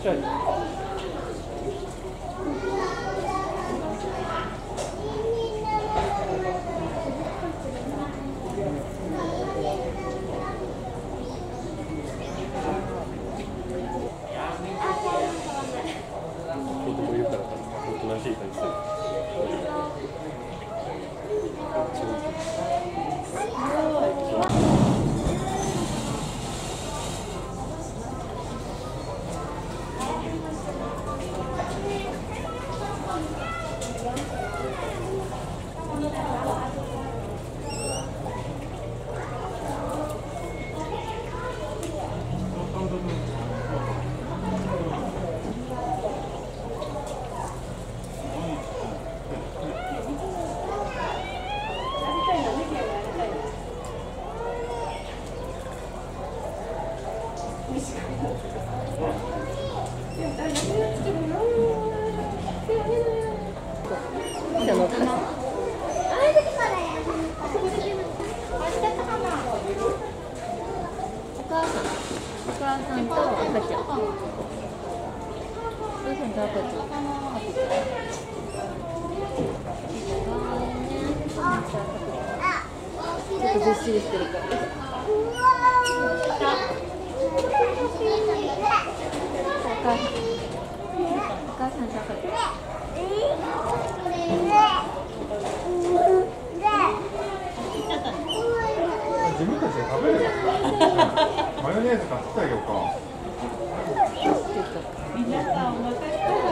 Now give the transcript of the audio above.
ゃい。子供言うからおとなしい感じする。 お母さんと赤ちゃん。お母さんと赤ちゃん。ちょっとずっしりしてるから。お母さんと赤ちゃん。 自分たちで食べればマヨネーズ買ってあげようか。 皆さんお腹いっぱい